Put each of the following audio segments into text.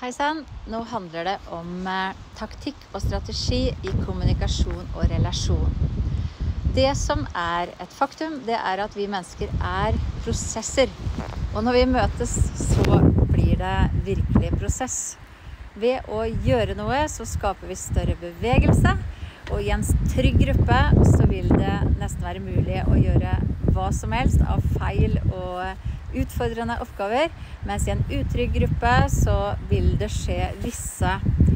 Hei sann, nå handler det om taktikk og strategi i kommunikasjon og relasjon. Det som er et faktum, det er at vi mennesker er prosesser. Og når vi møtes, så blir det virkelig prosess. Ved å gjøre noe, så skaper vi større bevegelse. Og i en trygg gruppe, så vil det nesten være mulig å gjøre hva som helst av feil og utfordrende oppgaver, mens i en utrygg gruppe så vil det skje visse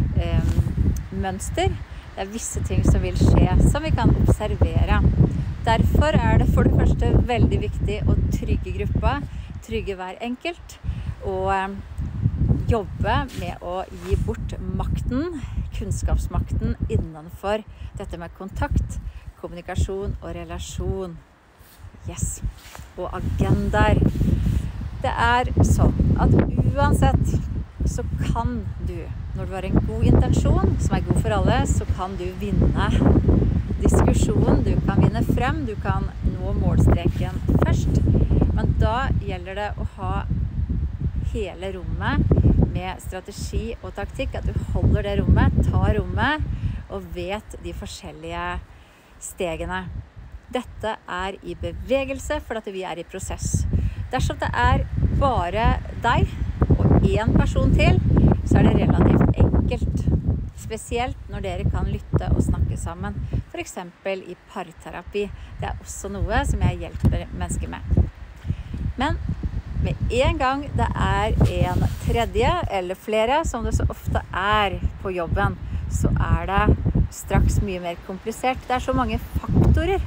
mønster. Det er visse ting som vil skje som vi kan observere. Derfor er det for det første veldig viktig å trygge gruppa, trygge hver enkelt, og jobbe med å gi bort makten, kunnskapsmakten innenfor dette med kontakt, kommunikasjon og relasjon. Yes. Og agendaer. Det er sånn at uansett så kan du, når du har en god intensjon, som er god for alle, så kan du vinne diskusjonen, du kan vinne frem, du kan nå målstreken først. Men da gjelder det å ha hele rommet med strategi og taktikk, at du holder det rommet, tar rommet og vet de forskjellige stegene. Dette er i bevegelse, for at vi er i prosess. Dersom det er bare deg og en person til, så er det relativt enkelt. Spesielt når dere kan lytte og snakke sammen. For eksempel i parterapi. Det er også noe som jeg hjelper mennesker med. Men med en gang det er en tredje eller flere, som det så ofte er på jobben, så er det straks mye mer komplisert. Det er så mange faktorer.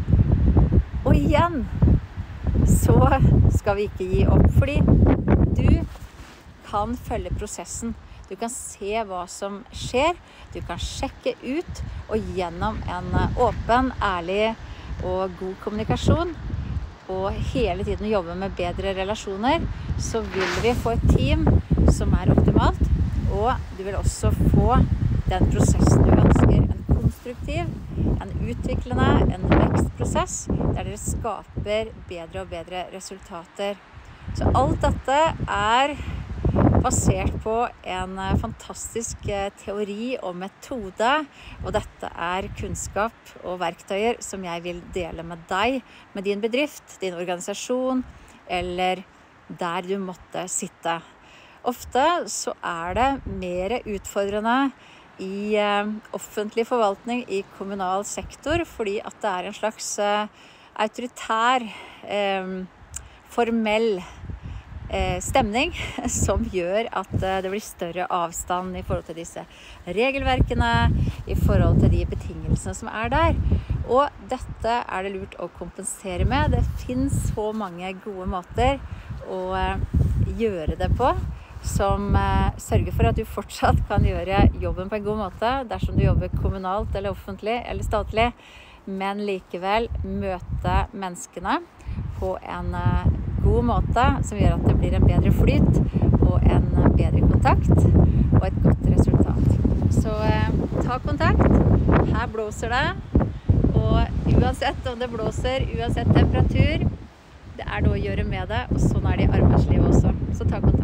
Og igjen så skal vi ikke gi opp, fordi du kan følge prosessen. Du kan se hva som skjer, du kan sjekke ut, og gjennom en åpen, ærlig og god kommunikasjon, og hele tiden jobbe med bedre relasjoner, så vil vi få et team som er optimalt, og du vil også få den prosessen du ønsker, en konstruktiv, en utviklende, en vekstprosess, der dere skaper bedre og bedre resultater. Så alt dette er basert på en fantastisk teori og metode, og dette er kunnskap og verktøyer som jeg vil dele med deg, med din bedrift, din organisasjon, eller der du måtte sitte. Ofte så er det mer utfordrende i offentlig forvaltning, i kommunal sektor, fordi at det er en slags autoritær, formell stemning som gjør at det blir større avstand i forhold til disse regelverkene, i forhold til de betingelsene som er der. Og dette er det lurt å kompensere med. Det finnes så mange gode måter å gjøre det på, som sørger for at du fortsatt kan gjøre jobben på en god måte dersom du jobber kommunalt eller offentlig eller statlig, men likevel møte menneskene på en god måte som gjør at det blir en bedre flyt og en bedre kontakt og et godt resultat. Så ta kontakt. Her blåser det, og uansett om det blåser, uansett temperatur, det er noe å gjøre med det, og sånn er det i arbeidslivet også. Så ta kontakt.